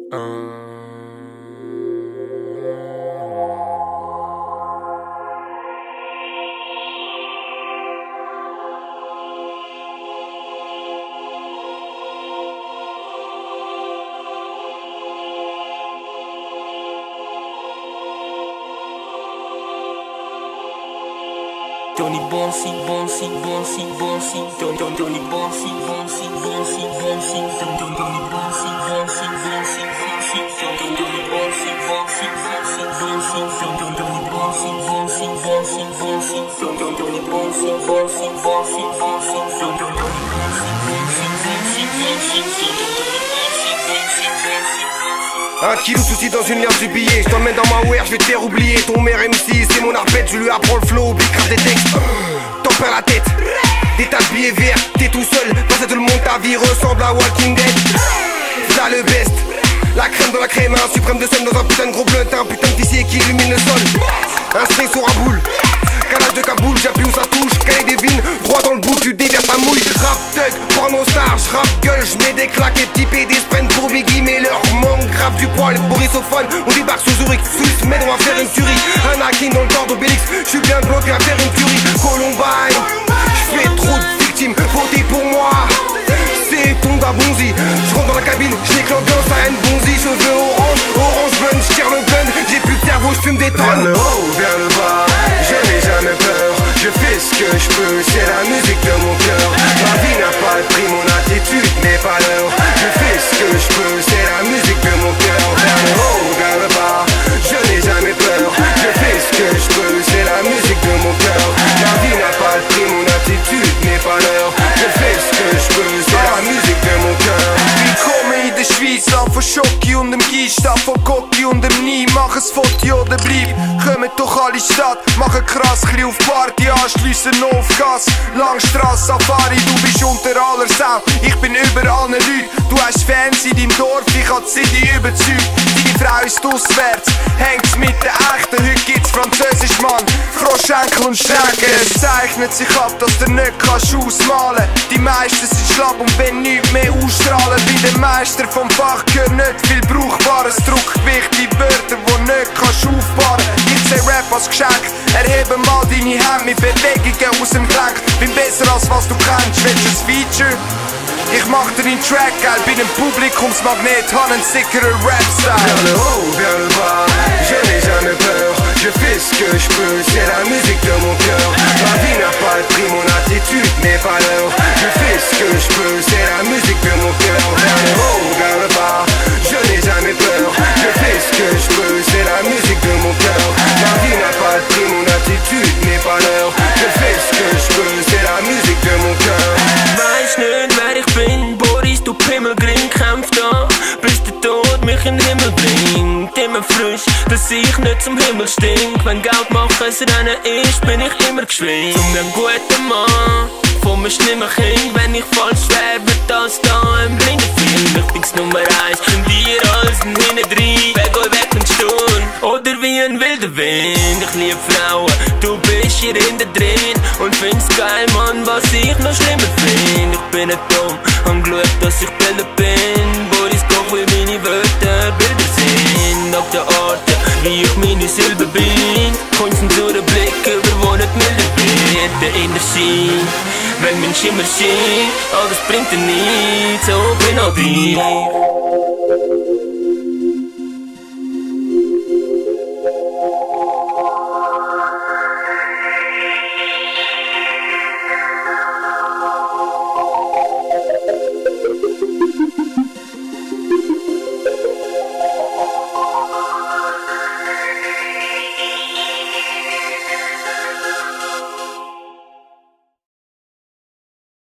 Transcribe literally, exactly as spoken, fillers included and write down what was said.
Tony Bonzi, Bonzi, Bonzi, Bonzi, Tony Tony Bonzi, Bonzi, Bonzi, Bonzi, Tony Tony Bonzi, Bonzi, Bonzi, Bonzi, Tony Tony Bonzi, Bonzi, Bonzi, Bonzi, Tony Tony Bonzi, Bonzi, Bonzi, Bonzi, Tony Tony Bonzi, Bonzi, Bonzi, Bonzi, Tony Tony Bonzi, Bonzi, Bonzi, Bonzi, Un kilo de soucis dans une liasse du billet. Je t'emmène dans ma wear, je vais te faire oublier. Ton mère M C, c'est mon arpète, je lui apprends le flow, oublie grave des textes. T'en perds la tête, des tas de billets verts. T'es tout seul, face à tout le monde, ta vie ressemble à Walking Dead. Là le best, la crème dans la crème, un suprême de somme dans un putain de gros blunt. Un putain de vicier qui illumine le sol. Un string sur un boule, calage de Kaboul, j'appuie où ça touche. Calé des vignes, droit dans le bout, tu déverses ta mouille. Rap thug, porno star, j'rap gueule, j'mets des claques et petits des sprints pour Biggie. Mais leur manque grave du poil, borissophone. On débarque sous Zurich, Swissmade, on va faire une tuerie. Un hacking dans le corps d'Obélix, j'suis bien bloqué à faire une tuerie. Columbine, j'fais trop de victimes, votez pour moi. C'est ton da Bonzi, j'rentre dans la cabine, j'éclate bien ça haine Bonzi. Cheveux orange, orange blonde, j'tire le gun. J'ai plus de cerveau, j'fume des tonnes. Vers le haut, vers le bas, je n'ai jamais peur. Je fais ce que je peux, c'est la musique de mon cœur. Ma vie n'a pas de prix, mon attitude n'est pas l'heure. Je fais ce que je peux, c'est la musique de mon cœur. Vers le haut, vers le bas, je n'ai jamais peur. Je fais ce que je peux, c'est la musique de mon cœur. Ma vie n'a pas de prix, mon attitude n'est pas l'heure. Je fais ce que je peux, c'est la musique de mon cœur. Willkommen in der Schweiz, an von Schocki und dem Gist, an von Gocki und dem Nie. Mach ein Foto oder bleib, kommen doch alle Stadt. Machen krass, chli auf Party, anschliessen auf Gas. Langstrasse, Safari, du bist unter aller Sau. Ich bin über allen Leuten, du hast Fans in deinem Dorf, ich hab die City überzeugt. Deine Frau ist auswärts, hängt's mit den Echten, heute gibt's Französisch, Mann. Froschenkel und Schnecken, es zeichnet sich ab, dass du nicht kannst ausmalen. Die meisten sind schlapp und wenn nichts mehr ausstrahlen. Bei den Meistern vom Fach gehört nicht viel Brauchbares. Druckgewicht, die Wörter, die nicht kannst aufbauen. Ich seh Rap als Geschenk, erhebe mal deine Hände mit Bewegungen aus dem Gelenk. Bin besser als was du kennst, willst du ein Feature? Ich mach dir einen Track, geil, bin ein Publikumsmagnet, hab einen sickeren Rap-Style. Vers le haut, vers le bas, je n'ai jamais peur. Je fais ce que je peux, c'est la musique de mon cœur. Ma vie n'a pas de prix, mon attitude n'est pas l'heure. Je fais ce que je peux, c'est la musique de mon cœur. Vers le haut, vers le bas, je n'ai jamais peur. Je fais ce que je peux, c'est la musique de mon cœur. Ma vie n'a pas de prix, mon attitude n'est pas l'heure. Je fais ce que je peux, c'est la musique de mon cœur. Weiss nicht, wer ich bin, Boris, du Pimmelgring, kämpf da, bis der Tod mich in den Himmel bringt. Immer frisch, dass ich nicht zum Himmel stink. Wenn Geld machen es Rennen ist, bin ich immer geschwind. Zum einem guten Mann, von mir schlimmer Kind. Wenn ich falsch wäre, wird das da ein blinder Film. Ich bin's Nummer eins, in dir als ein Hinterdrein. Weg euch weg und Sturm, oder wie ein wilder Wind. Ich lieb Frauen, du bist hier hinten drin. Und find's geil, Mann, was ich noch schlimmer find. Ich bin nicht dumm, hab geschaut, dass ich Bilder bin. Boris Kopf, wie meine Wörter Bilder sind. Auf der Art, wie ich meine Silber bin. Kunsten zu den Blick, über wo nicht milder bin. Der Energie, wenn mein Schimmer schien, alles bringt dir nichts, so bin auch dir.